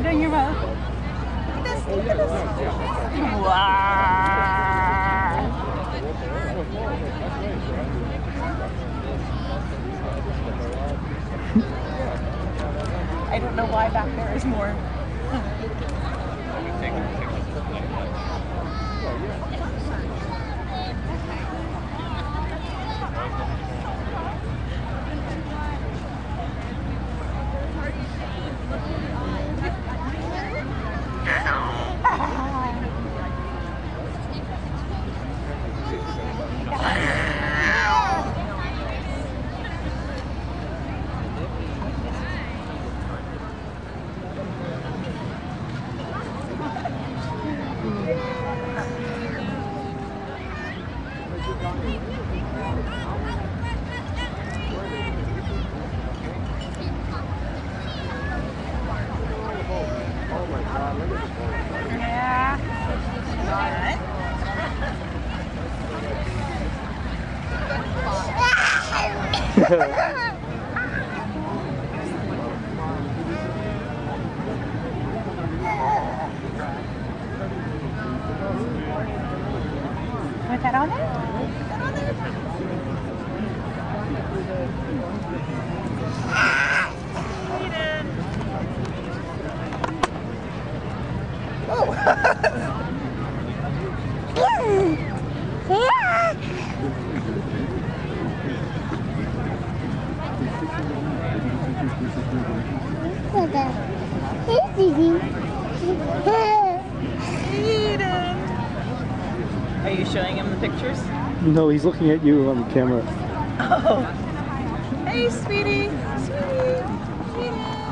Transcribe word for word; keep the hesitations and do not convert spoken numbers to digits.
it in your mouth. Look at this, look at this. Wow. I don't know why back there is more. Put that on there? Put that on there? Aidan! Oh! Aidan! Are you showing him the pictures? No, he's looking at you on the camera. Oh. Hey, sweetie. Sweetie. Sweetie.